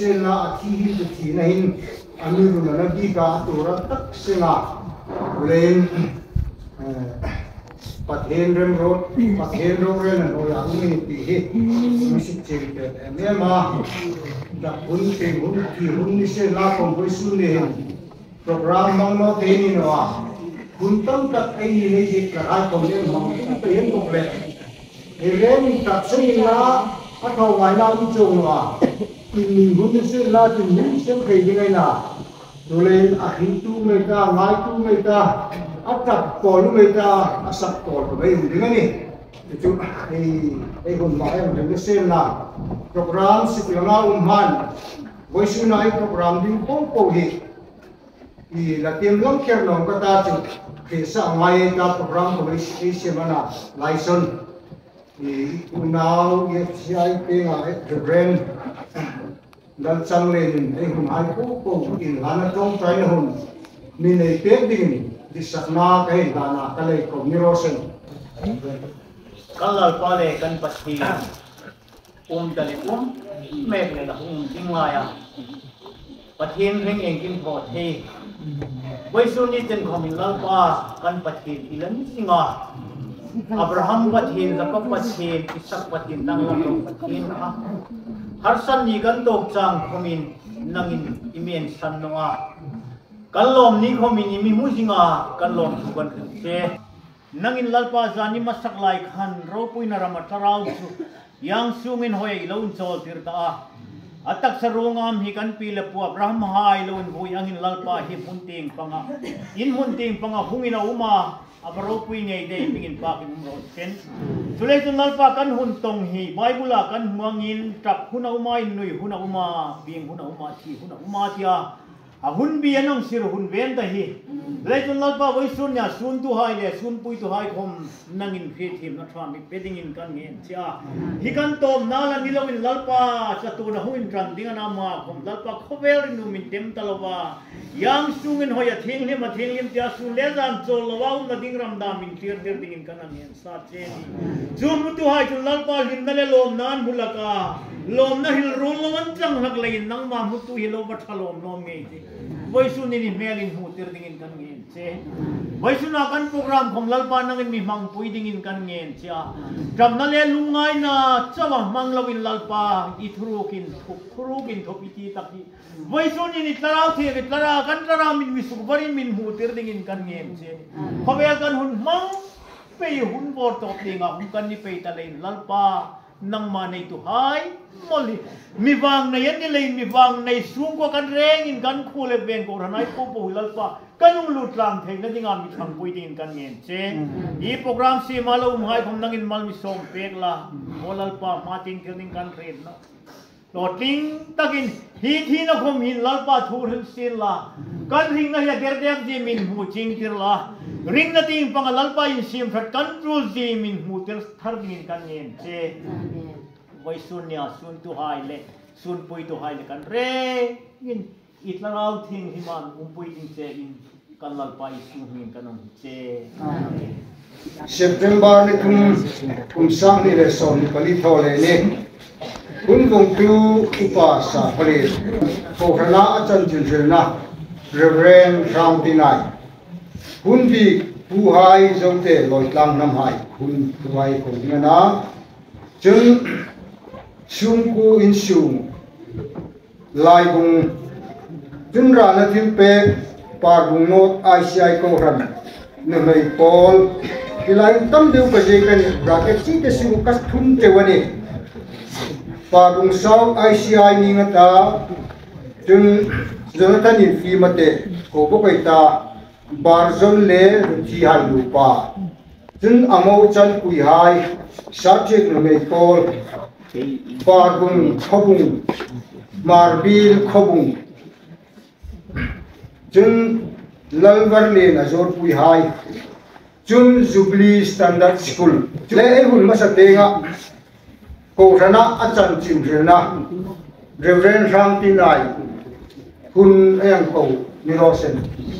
sen na athi hi tu thi na hin amiru na nabi ka tura tak singa len pathen rem road ren no yang ni ti hi music cheri ke me ma da hun te hun ki hun ni sen la kom voi su ne program mang no te ni no hun tam tak ai ni le ji ka ai kom le mang te yen ko le ren tak sin la a thau ngai na ni chung no in hun ni sen la tu ni sem kai di ngai na tu len a hin tu me ta ngai tu me ta atap kol me ta asak kol ko bai di ngai ni tu ai hun ma ai ni sen la program si piona man voi su na program ding pong po hi i la tiam long ker long ka ta chu ke sa ngai ta program ko bai si mana laison i unau ye sai pe nga the brand dan chang le ni ai hun hai ko in lana tong trai hun ni nei pe ding di sakna kai dana kale ko ni rosen kalal pale kan pasti dali mek le la tingaya pathin ring engin pho the voi su ni ten khomin lalpa kan pathin ilan singa Abraham pathin Jacob pathin Isaac pathin nanglam pathin har san ni kan tok chang khomin nangin imen san noa kalom ni khomin imi musinga kalom suban se nangin lalpa zani masak lai khan ro puina ramatarau su yang sungin hoy laun chol tirta atak sarungam hi kan pila pu Abraham hai laun hui angin lalpa hi hunting panga in hunting panga hungina uma abaro pui ngei de pingin pa kin ro sen chule tu lalpa kan hun tong hi bible kan muangin tap huna uma nui huna uma bing huna uma thi huna uma tia hun bi anong sir hun ven da hi leitun lalpa voi sun ya sun tu hai le sun pui tu hai khom nangin phe thim na thwa mi peding in kan ngen cha hi kan tom na la nilawin lalpa cha tu na huin tran ding na ma khom lalpa khovel rin nu min tem talawa yang sungin hoya thing le ma thing lim tia sun le jam chol lawa na ding ram da min clear der ding in kan ngen sa che ni zum tu hai tu lalpa hin na le lom nan bulaka lom na hil rul lawan chang hak lein nang ma mu tu hi lo ba thalom nom nge voi su ni melin hu tir dingin kan ngen che voi su na kan program khom lalpa nangin mi mang pui dingin kan ngen cha jam na le lungai na chawa mang lawin lalpa i thurukin thop iti taki voi su ni tarau the ke tara kan tara min mi su bari min hu tir dingin kan ngen che khobel kan hun mang pe hun bor top dinga hun kan ni pe ta lein lalpa nang manay tu hai moli mi wang na yan nilay mi wang na isung ko kan reng in kan khule ben ko ranay po po lalpa kanung lutlang theng na dinga mi thang pui din kan ngen che i program si malo umhay khom nangin mal mi som pek la mo lalpa mating kirning kan ren na loting takin hi na khom hin lalpa thur hin sin la kan ring na ya der der ji min hu ching tir la ring na ting pang lalpa in sim phat control ji min hu tir thar din kan ngen che voi sun ya sun tu hai le sun pui tu hai le kan re in itlarau thing himan pui ding che in kan lalpa i su min kanong che September ni kum sang ni le son ni pali thole ni kun vong tu upa sa pali ko khana achan chil na Reverend Ram Tinai kun bi pu hai zote loi tlang nam hai kun tu hai ko ngana chung sung ku in sung lai bung tun ra na thim pe par bung not ICI ko ran na mai pol kilai tam deu ka je kan bracket si te sung kas thun te wani par bung sau ICI ni ngata chung Jonathan in fi mate ko bokai ta barzon le chi hai lupa chun amo chan kui hai subject no me pol barbung khobung marbil khobung chun lalvar le na zor kui hai chun Jubilee Standard School le e hun masatenga ko rana achan chim rena Reverend Ram Tinai kun ayang ko ni Rosen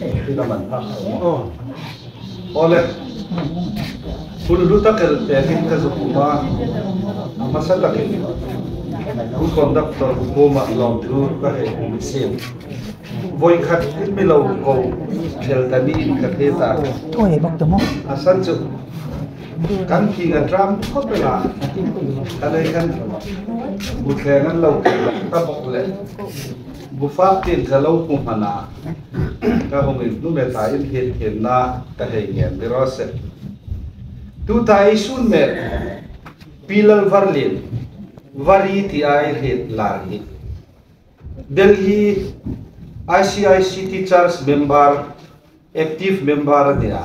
ole kun luta ker te hin ka zukuma masala ke ผู้คนดับตัวผู้มาลองดูก็เห็นเสียงvoi khátไม่lâu cầu theo ta đi cả thế ta thôi bọc tấm mốc asan chụp căn khi ngân ram có phải là ta đây căn bút khe ngân lâu ta bọc lệ bút pháp tiền cả lâu cùng hana các ông mình lúc này tại hiện na ta hay nghe đi rồi sẽ tu tai sun mẹ pilal varlin vari thì ai hiện là hiện Delhi ICIC teachers member active member dia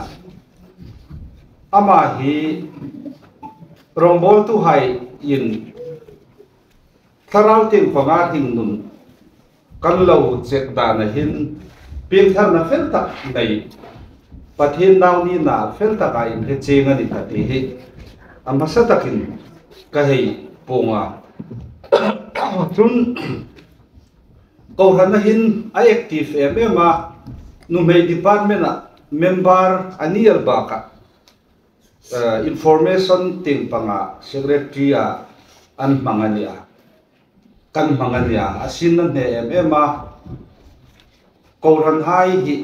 ama hi rombol tu hai in tharal tin panga hin nun kan lo chek da na hin pin thar na fel tak dai pathin naw ni na fel tak ai he chenga ni ta ti hi amasa takin ka hei ponga chun câu hắn hin ai active em mà numei department a member anial baka information ting panga secretary a an mangania kan mangania asin nan he em mà câu hắn hai hi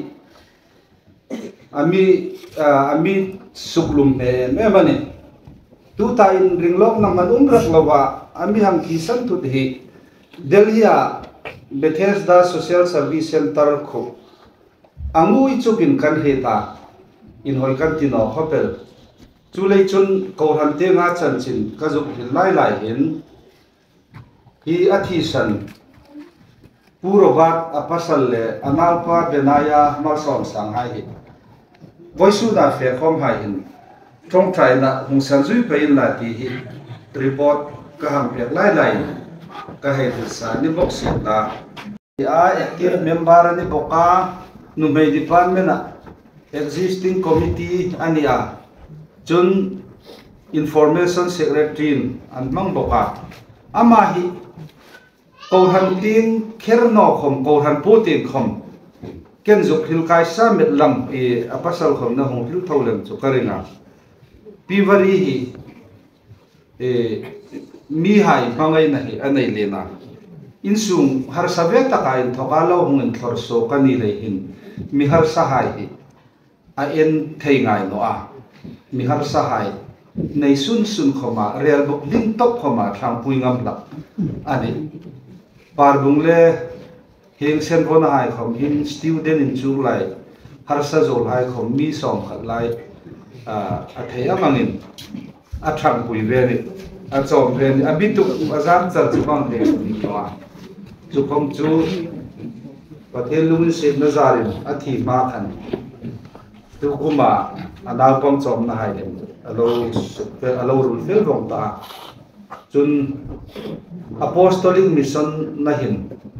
ami suklum he em mà ne tu ta in ringlok na manum rak lawa ami hang kisan tu hi Delhi a Bethesda Social Service Center ko angui chupin kan heta in hoi kan tino hopel chulei chun ko han te nga chan chin ka juk hil lai hin hi athi san purobat apasal le analpa benaya masom sang hai hi voisu da fe khom hai hin trong trai na hung san zui pein la ti hi report ka ham pe lai ka he sa ni box la ya active member ni boka numei department a existing committee ania chun information secretary an mang boka ama hi ko han ting kherno khom ko han putin khom ken juk hil kai sa met lam e apasal khom na hong hil tholem chu karinga pivari hi e mi hai pangai na hi anei lena insung har savek taka in thokalo hungen thorso kani le hin mi har sahai hi a en thei ngai no a mi har sahai nei sun khoma real bok ling top khoma thang pui ngam la ani par bung le heng sen bon hai khom hin student in chu lai har sa zol hai khom mi som khat lai a thei amangin a thang pui ve ni a chom ve ni a bitu azam chal chu bang le ni to a chu khom chu pathe lung se na zarin a thi ma khan tu kuma ana pom chom na hai den alo rul fel rong ta chun apostolic mission na hin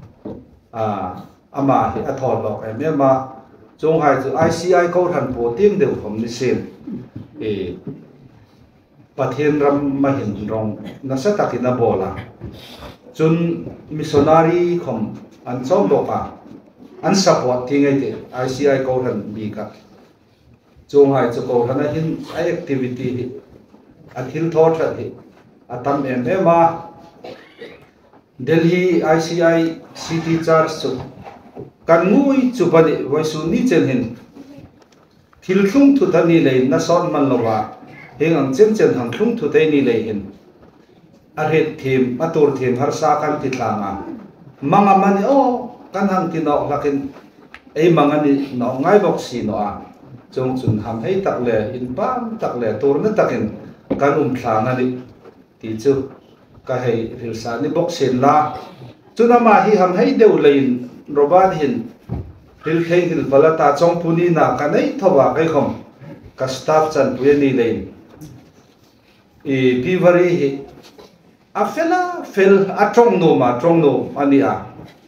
ama hi a thol lok em ma chung hai chu ICI ko than po ting deu khom ni sen e pathen ram ma hin rong na sa takina bola chun missionary khom an chom boka an support thingai te ICI ko than bi ka chung hai chu ko thana hin activity hi athil thot hi atam em ma Delhi ICI city charge chu kan ngui chu bani voisu ni chen hin thil thung thu thani le na son man lowa heng ang chen hang thung thu te ni le hin a het thim atur thim har sa kan ti tlanga manga mani o kan hang ti no lakin ei manga ni no ngai bok si no a chung chun ham hei tak le in pam tak le tur na takin kan thlanga ni ti chu ka hei hilsa ni bok sen la chuna ma hi ham hei deu lein roban hin hil thei hil balata chong puni na ka nei thowa kai khom ka staff chan pu ni lein e pivari hi a fel a trong no ani a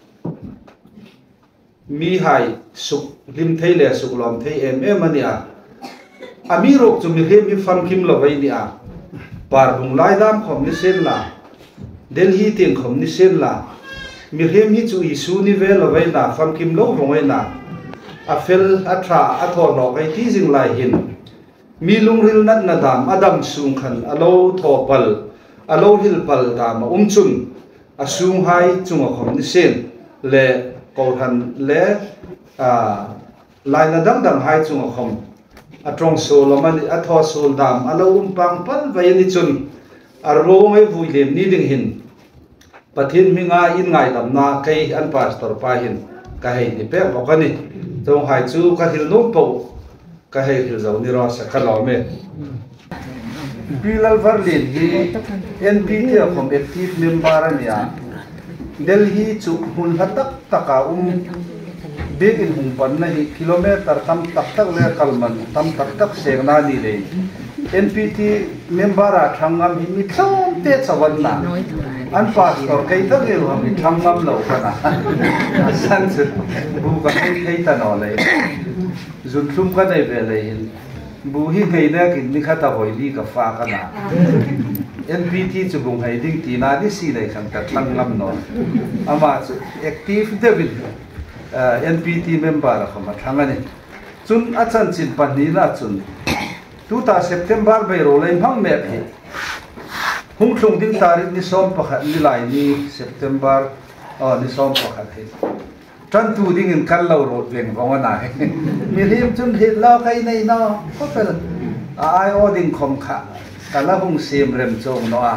mi hai suk lim thei le suk lom thei em ani a ami rok chu mi hem hi fam kim lo vai ni a par bung lai dam khom ni sen la Delhi ting khom ni sen la mi hem hi chu isu ni ve lo vai na fam kim lo rongoi na a fel a tra a thor lo kai ti jing lai hin mi lung ril nat na dam adam sung khan alo thopal alo hil pal dam chun asung hai chunga khom ni sen le ko han le lai na dang hai chunga khom atong so lamani atho sol dam alo pang pal vai ni chun aro mai vui lem ni ding hin pathin minga in ngai lam na kai an pastor pa hin ka hei ni pe ko kani tong hai chu ka hil no po ka hei hil zo ni ro sa ka lo me Bilal Varlin hi NPT khom active member ania Delhi chu hun hatak taka big in hung pan na hi kilometer tam tak le kalman tam tak seng na ni le NPT member a thangam hi mi thom te chawan na an pastor kai ta ge wa mi thangam lo kana san chu bu ka kai ta no le zun thum ka dai ve le bu hi hei na kin ni khata hoi li ka fa kana NPT chu bung hai ding ti na ni si le khang ta thangam no ama chu active david NPT member khama thangani chun achan chin pani na chun 2 September bai ro lai hang me phe hung thlung ding tarik ni som pakhat ni lai ni September ni som pakhat he tran tu ding in kal lo ro leng bong na he mi rim chun he la kai nei no ko pel ai o ding khom kha kala hung sim rem chong no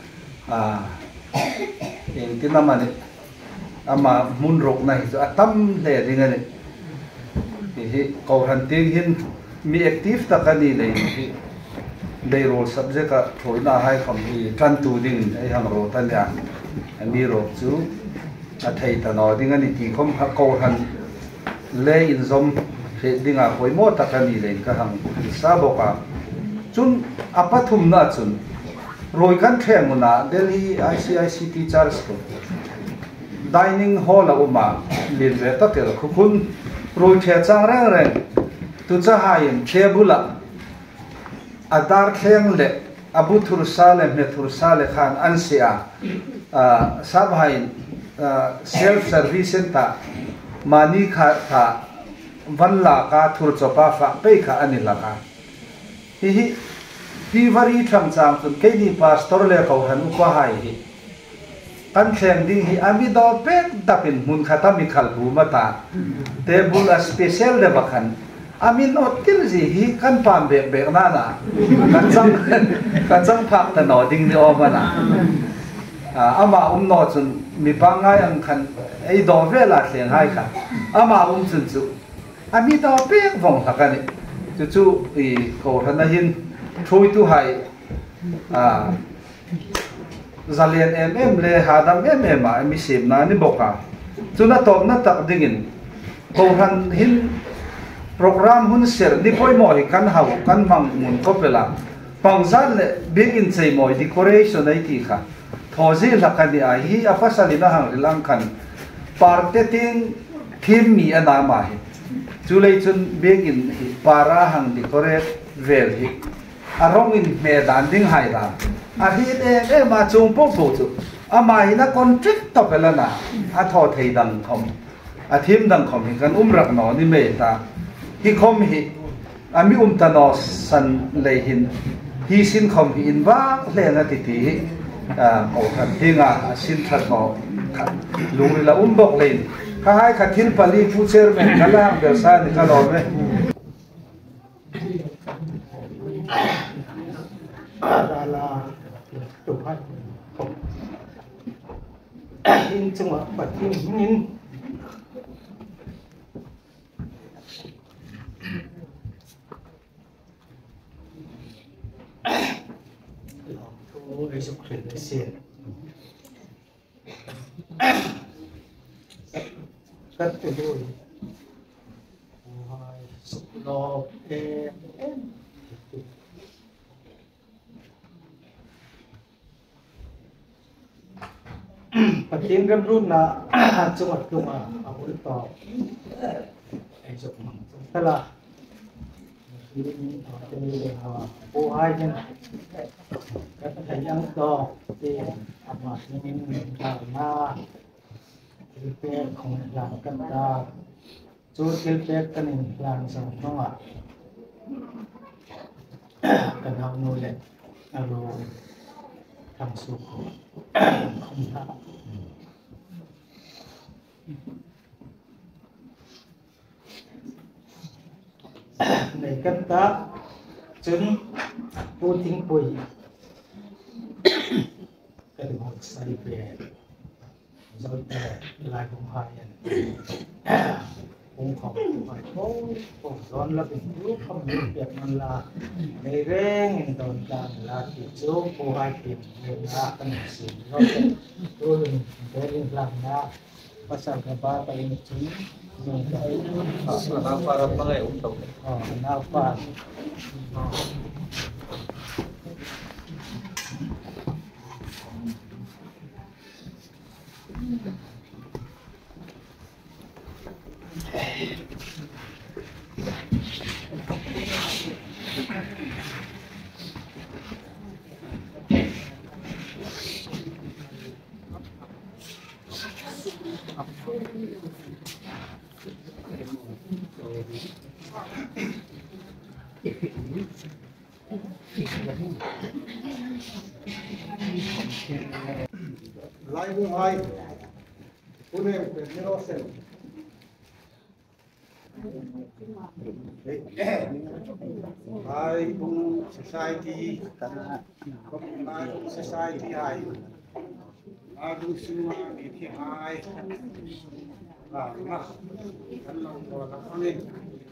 eng tin na mani ama mun rok na hi atam le ding ani hi ko han ting hin mi active ta kani le hi dei role subject a thoina hai kham hi tran tu ding ai hang ro tan ya mi ro chu a thei ta no ding ani ti khom ha ko han le in zom he dinga koi mo ta kani le ka hang sa bo ka chun apathum na chun roi kan theng na Delhi ICIC teachers ko dining hall a uma lin ve ta tel khun roi the chang reng reng tu cha hain thebula adar kheng le abu thur sale me thur sale khan ansia sab hain self service center mani kha tha vanla ka thur chopa fa pe kha anila ka hi vari tham chang tun ke ni pastor le ko han ko hai hi kan khleng ding hi ami do pek dapin mun khata mi khal bu mata table a special le bakhan amin otil ji hi kan pam be be na na kan chang phak ta no ding ni o mana ama no chun mi pangai ang khan ei do vela thleng hai kha ama chun chu ami do pek vong thakani chu i ko thana hin thui tu hai zalian le hadam ma mi sim na ni boka chuna tom na tak dingin ko han hin program hun ser ni poi mo hi kan hau kan mang mun ko pela pangzal le big in chei mo decoration ai ti kha thoji lakani a hi apasali na hang rilang kan parteting thim mi ana ma hi chulei chun big in hi para hang decorate vel hi arong in medan ding hai da a hi e ma chung po po chu ama hi na contract to pela na a tho thei dang khom a thim dang khom hi kan rak no ni me ta hi khom hi ami ta no san le hin hi sin khom hi in wa le na ti ti ko khan hinga sin that no lung la bok le kha hai kha thil pali fu chairman kala bel sa ni ka lo me là chụp hai in chung ở bật in ôi chụp hình để xem cắt cái đôi chụp lo em patin gam run na chungat kuma abul to ai chok mang tala ini ini o hai jen các thầy yang to thì ama ini karena repair không làm căn ta chú repair cái này làm sao không ạ cần học nuôi lên alo thằng su không thà này cắt ta chân cô tính quỳ cái một sai về rồi lại cũng hay cũng không phải cũng còn là cái lúc không biết việc mình là cái rèn đồn đàn là chỉ số cô hai tiền là cái gì rồi tôi làm ra pasal apa paling kecil Para pakai untuk kenapa lại vùng hai cô này phải như nó xem hai vùng society không hai vùng society hai vùng suma đi thi hai mà thân lòng của nó con đi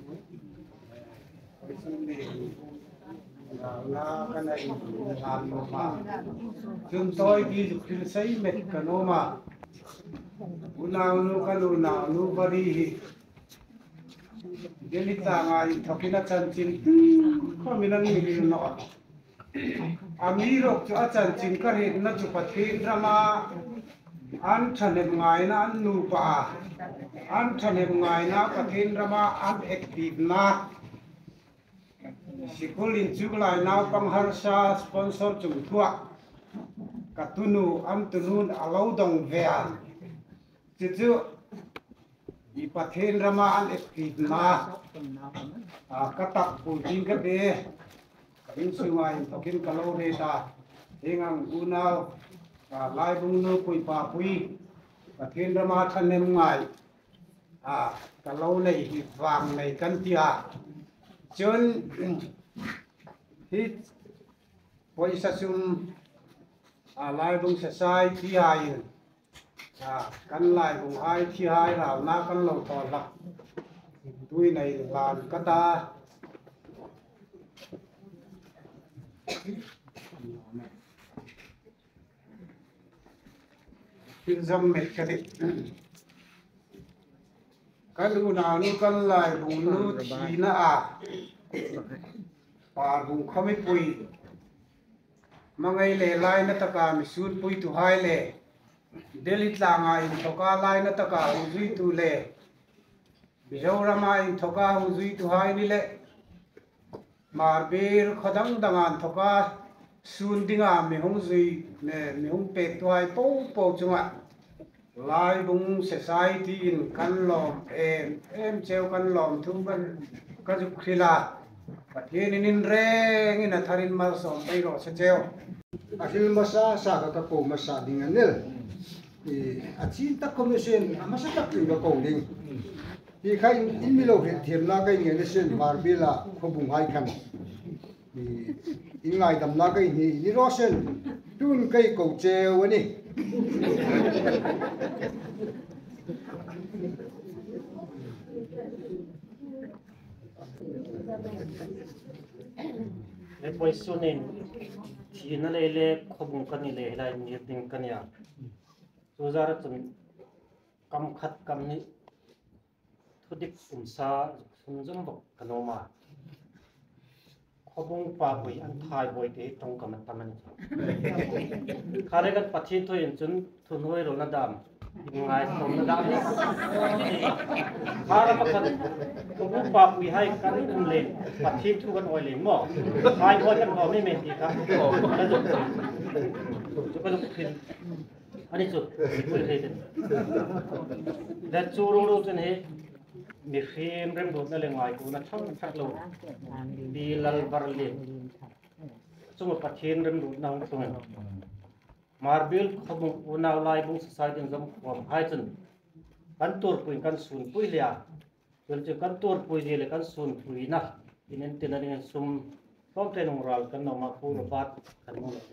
là cái này làm mà chúng tôi đi dục thiên xây mệt cái nó mà nào nu cái nào nu vào đi cái lịch ta ngay thọc cái chân chín không mình ăn mình nọ ami rok cho chân chín cái hiện nó chụp phim drama an chân em ngay na an nu pa an chân em ngay na cái phim drama an active na Sikulin juglai nau pangharsa sponsor chung thua katunu am tunun alau dong vea chichu ipathen rama an active na katak pujing ka be in sungai tokin kalau reta engang unau lai bung nu pui pa pui pathen rama thanem ngai kalau nei hi wang nei kan tia chun hit poisa sum lai bung sai thi hai kan lai bung hai thi hai rao na kan lo to la tui này làm kata phim dâm mệt cái đấy cái lu nào nu kan lai bung nu thi na pa bung khami pui mangai le lai na taka mi sun pui tu hai le delit la nga in thoka lai na taka uzui tu le bijau rama in thoka uzui tu hai ni le marbir khodang dangan thoka sun dinga mi hong zui ne mi hong pe tu hai po po chunga lai bung society in kan lom em cheu kan lom thu ban ka ju khila pathin in reng in atharin mar som pai ro se cheu akhil masa sa ka ko masa ding anel achin ta commission amasa ta kin ko ding hi khai in milo he thiam na kai nge sen barbila khobung hai khan in ngai dam na kai ni ro sen tun kai ko cheu ani le poisunin thi na le khobung kan ni le lai ni ting kan ya tu zara chun kam khat kam ni thudik umsa sunjum bok kanoma khobung pa boi an thai boi te tong kam taman khare kan pathi to in chun thun hoi ro na dam ngai tom na dam ni khara pakhat khobung pa boi hai kan um le pathi thu kan oi le mo thai boi kan ho me me ti kha chu kan phin ani chu pui he ten da chu ro ro chen he mi phim rem do na le ngai ku na thang thak lo di lal bar le chung pathin rem do na tung marbil khobung una lai bung society jam khom hai chen kan tur pui kan sun pui lia vel chu kan tur pui le kan sun pui na inen tinading sum phong te nong ral kan no ma pu ro bat kan mo le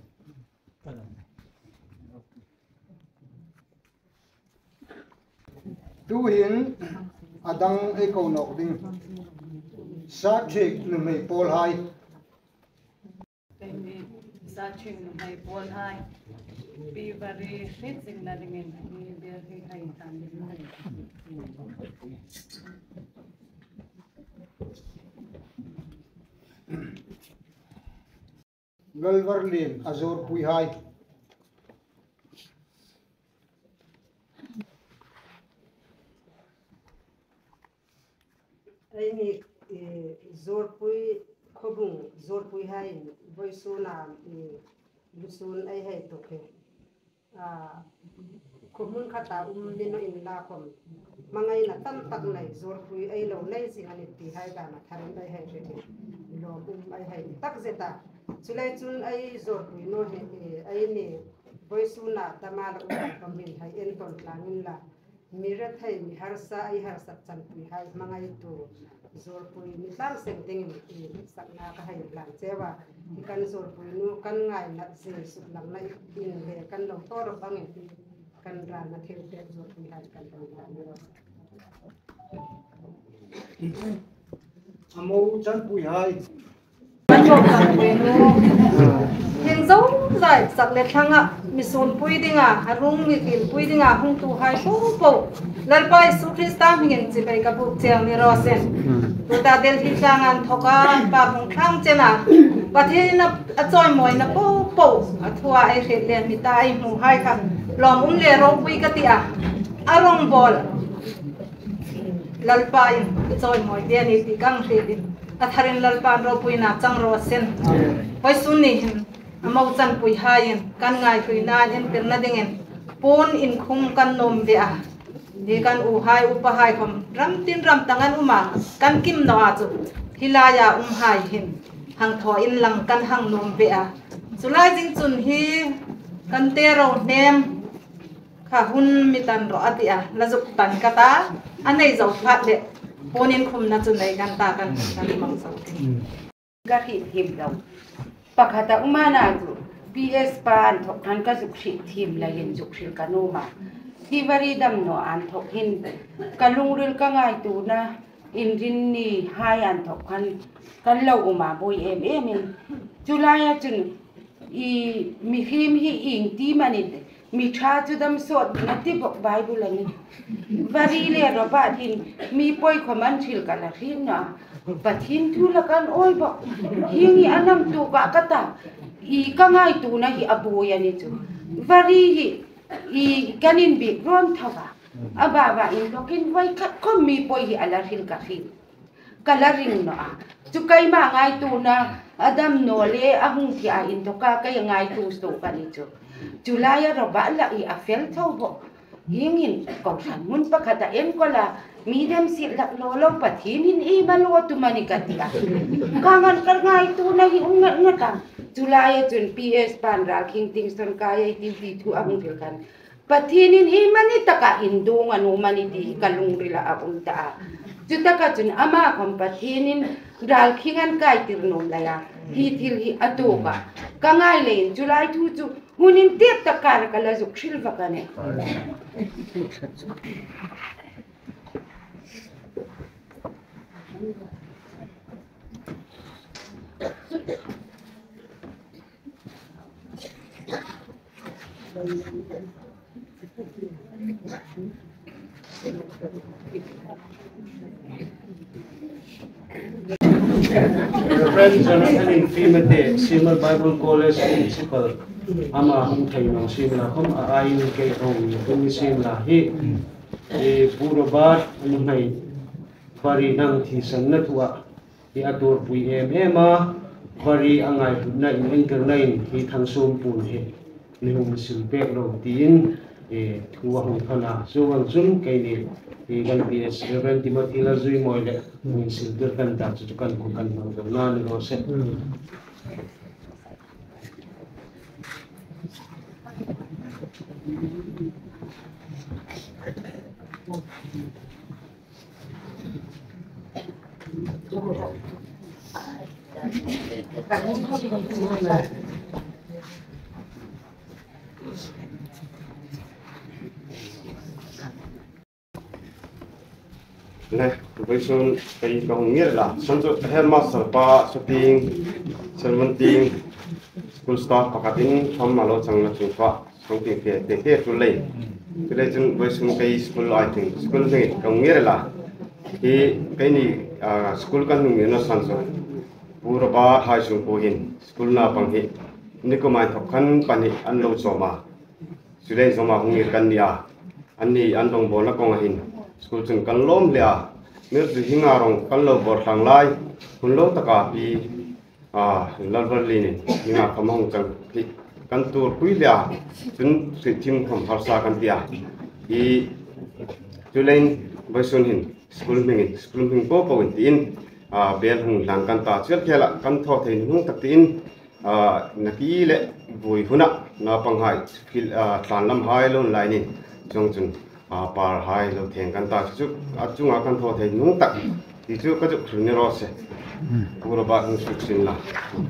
tu hin adang ei ko nok ding sa thik nu mei pol hai sa chim nu mei pol hai bi bari fit sing na ding in bi ber hi hai tan ding hai galwar len azor pui hai ai ni zor pui khobung zor pui hai voi su na lusun ai hai to ke khomun khata dino in la khom mangai na tam tak nai zor pui ai lo nai sing ani ti hai ga na tharin ai hai re lo ai hai tak zeta chulai chun ai zor pui no he ai ni voi su na tamal kam min hai en ton tlangin la mira thai mi harsa ai harsa chan pui hai mangai tu zor pui mi tang seng ding mi sak na ka hai lang chewa kan zor pui nu kan ngai na se su lang na in le kan lo to ro bang en kan ra na theu te zor pui hai kan ta ni amo chan pui hai kan lo kan pui nu hen zo zai sak le thanga mi sun pui dinga harung mi kin pui dinga hung tu hai po po lalpai su krista mingen chi bai ka bu chang ni ro sen tu ta del hi changan thoka pa phung thang chena pathe na achoi moi na po po athua ai khet le mi ta ai mu hai kha lom le ro pui ka ti a arong bol lalpai achoi moi de ni ti kang the din atharin lalpan ro pui na chang ro sen poi sun ni amau chan pui hain kan ngai pui na en tir na dingen pon in khum kan nom be a di kan u hai upa hai khom ram tin ram tangan uma kan kim no a chu hilaya hai hin hang tho in lang kan hang nom be a chulai jing chun hi kan te ro nem kha hun mi tan ro ati a lazuk tan kata anei zo phat le pon in khum na chu nei kan ta kan mang so ga hi him lo pakata umana tu PS pan thok han ka zukhi thim la yin zukhi kanuma hivari dam no an thok hin kalungril ka ngai tu na inrin ni hai an thok kan lo uma boi em in julaya chun I mi him hi ing ti manit mi tha chu dam sot na ti bok bible ani vari le ro ba thin mi poi khoman thil kala hin na pathin thu la kan oi bo hingi anam tu ka kata I kangai tu na hi aboya ni chu vari hi I kanin bi ron thawa aba in lokin vai khat khom mi poi hi ala hil ka hin kala ring no a chu kai ma ngai tu na adam no le ahung thi a in to ka kai ngai tu sto ka ni chu julaya ro ba la I afel thau bo hingin ko san mun pa khata en ko la medium sit lak lo lo pathin in I malo tu mani ka ti a kangan kar ngai tu na hi ungat ngata julaya chun PS pan ra king kingston ka ai TV thu ahung thil kan pathinin I mani taka indung anu mani di kalung rila akong ta juta ka chun ama khom pathinin dal khingan kai tirnom laya hi thil hi atoka kangai lein julai thu chu hunin tet takar kala zuk shil vakane Friends are attending Fimate Simmer Bible College Principal ama hung thai no simla khom ain ke ong tung simla hi e puro bat anu mai vari nang thi san na tua hi atur pui ema vari angai na in internet hi thang sum pun he ni hung sim pek lo tin e thua hung thana so wang chun kai ni e gan PS Reverend Timothy la zui moi le min sil der kan ta chu kan ko kan mang na ni ro se này với số cái công nghĩa là sản xuất headmaster pa shooting sermenting school staff pakatin thom malo chang la chung fa song ti te tu lei tu lei chung với số cái school I think school này công nghĩa là cái này school kan nung nó sản xuất pura ba hai chung po hin school na pang hi ni ko mai thok khan pan hi an lo choma sule choma hung kan nia an ni an dong bo na kong hin school chung kan lom lia mir zu hinga rong kan lo bor thang lai hun lo taka pi lalvar lini hinga kamong chang pi kan tur pui lia chun si thim kham harsa kan tia I tulein boisun hin school ming po po in bel hung lang kan ta chet khela kan tho thein hung tak tin naki le vui huna na panghai phil tlan lam hai lon lai ni chong chun par hai lo theng kan ta chu achunga kan tho thein hung tak ti chu ka chu ni ro se pura ba hung su sin la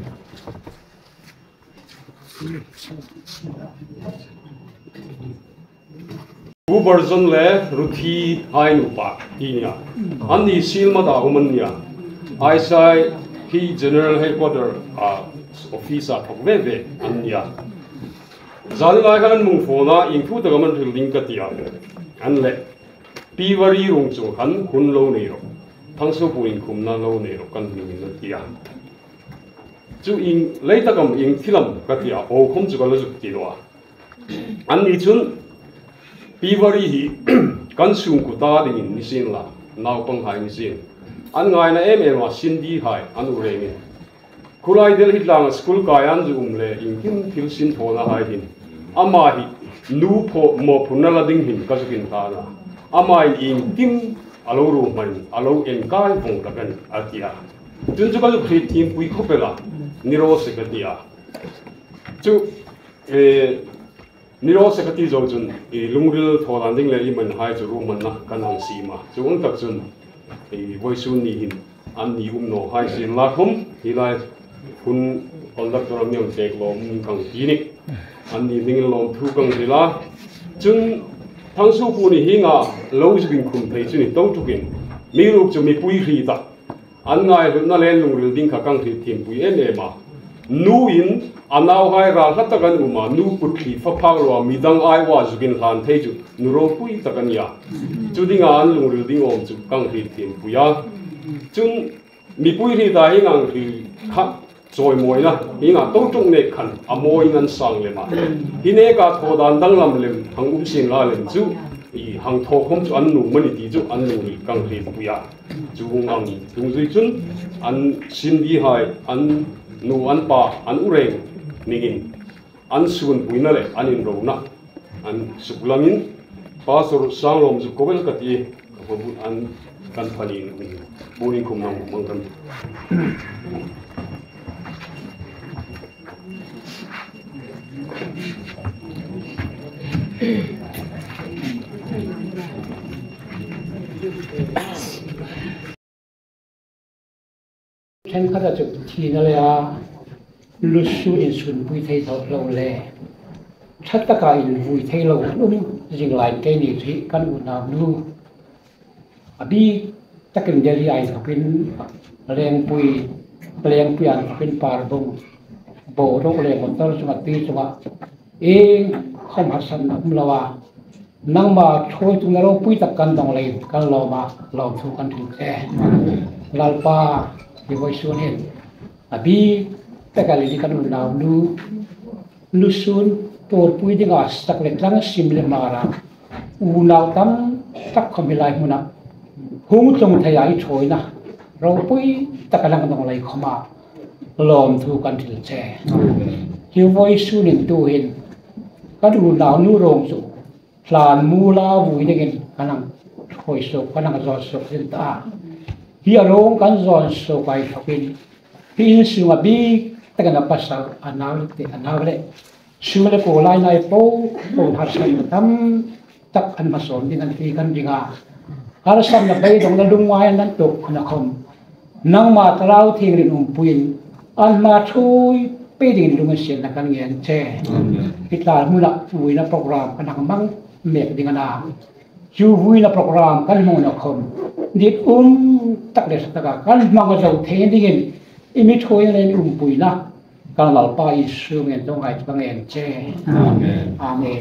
Version le ruthi hai nu pa hinya ani silma da umanya aisai hi general headquarter office a thokve anya zalai kan mung phona ingfu da gaman building ka tia an le piwari rong chu han hun lo nei ro thangso puin khumna lo nei ro kan ni na tia chu in leita kam in thilam ka tia o khum chu ka lo chu ti lo an ni chun Pivari hi kan sung ku ta ding ni sin la naw pang hai ni sin an ngai na wa sin di hai an u re ni kulai del hitlang school ka yan ju le in kim thil sin thona hai hin ama hi nu pho mo phunna la ding hin ka su kin ta na ama in kim alo ru man alo en kai phong ta kan atia tun chu ka ju khri thim pui khopela niro se ka dia chu Niro sekati zo chun lungril tholan ding le iman hai chu ru man na kan hang si ma chung tak chun voisun ni hin an ni no hai sin la khum hi lai hun conductor myong tek lom kang tinik an ni ding lom thu kang hila chung thang su pu ni hinga lo ju bin khum thei chu ni to tu kin mi ru chu mi pui ri ta an ngai ru na len lungril ding kha kang thi thim pui e ma nu in anaw hai ra hata kan uma nu putli fa phanglo midang ai wa jugin han thei ju nuro pui takan ya chudinga an lungril ding om chu kang ri thim puya chun mi pui ri da hi ngang ri kha choi moi na hi nga to tung ne khan amoi ngan sang le ma hi ne ka tho dan dang lam lem hang sin la lem chu I hang tho khom chu an nu mani ti chu an nu ri kang ri puya chu ngang tung zui chun an sin di hai an nu an pa an ureng ningin an sun puina le anin ro na an suklamin pasor sanglom ju kobel kati ko an kan phani buin kum nam mangkan Ken kada chuk thi na le a lusu in sun pui thei tho lo le that ta ka in vui thei lo lum jing lai ke ni thi kan u na nu abi takin deli ai thakin leng pui an thakin par bong bo ro le mon tor chuma ti chuma e kham hasan um lawa nang ma choi tu na ro pui tak kan dong le kan lo ma lo thu kan thu e lalpa di voisun hin abi takali di kan u na nu lusun tor pui dinga stak le tlang sim le mara u naw tam tak khomilai muna hung chung thayai choina ro pui takalang dong lai khoma lom thu kan thil che hi voice nin tu hin kan u naw nu rong su plan mu la vui dingin kanang khoi so kanang zo so hin ta hi arong kan zon so kai thopin hi su ma bi takana pasal anawle sumele ko lai nai po har sai tam tak an mason din an ti kan dinga har sam na bay dong na dungwai nan tok na khom nang ma trao thing rin puin an ma thui pe ding lu ngen na kan ngen che hitla mula vui na program kan mang mek ding na chu vui na program kan mo na khom dit tak de taka kan mang zo the ding imi thoi len pui na kan lal pa i su ngen dong ai bang ngen che amen amen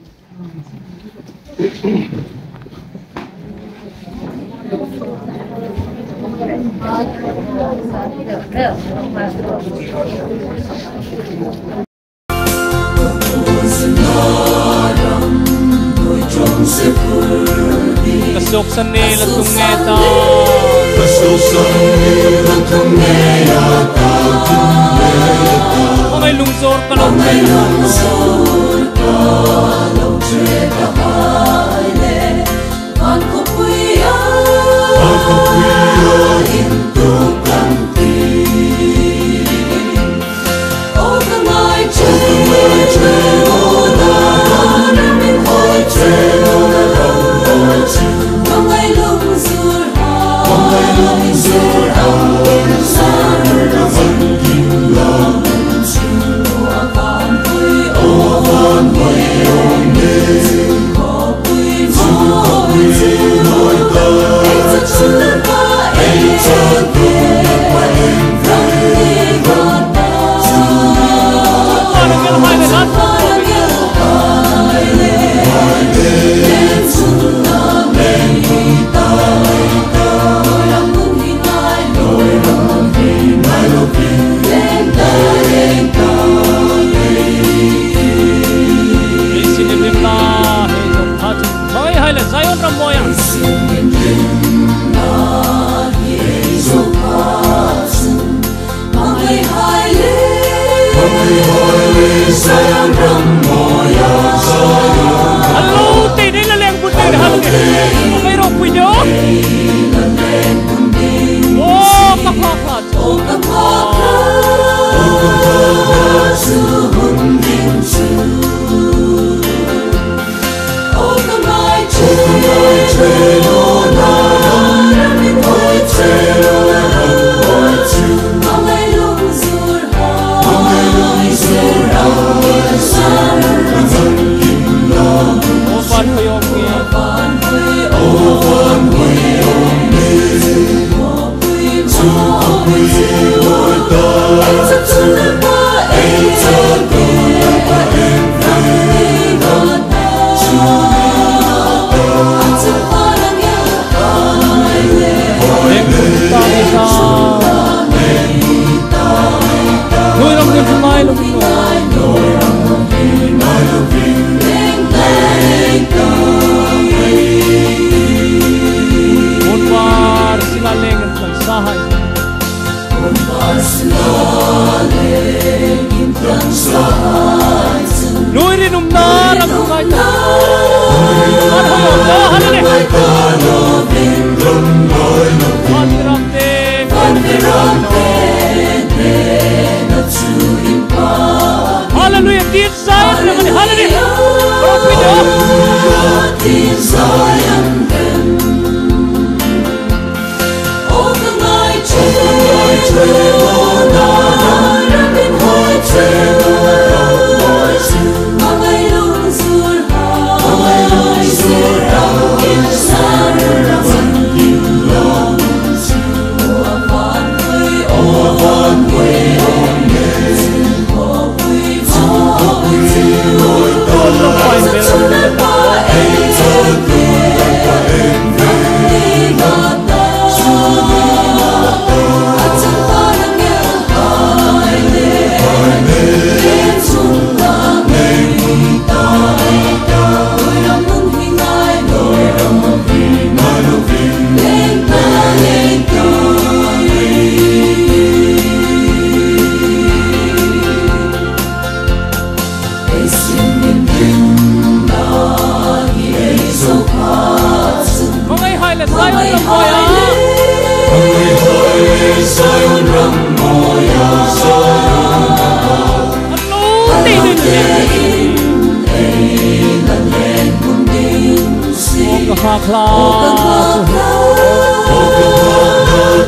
Kasok sa nila tungeta May lungsor ka lang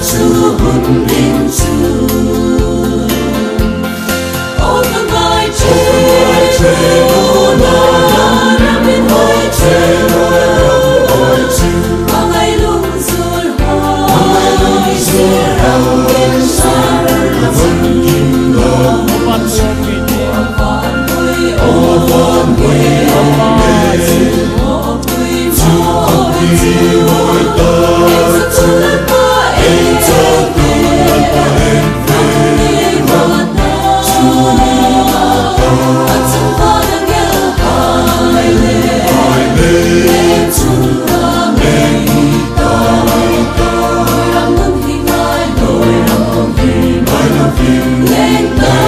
Lên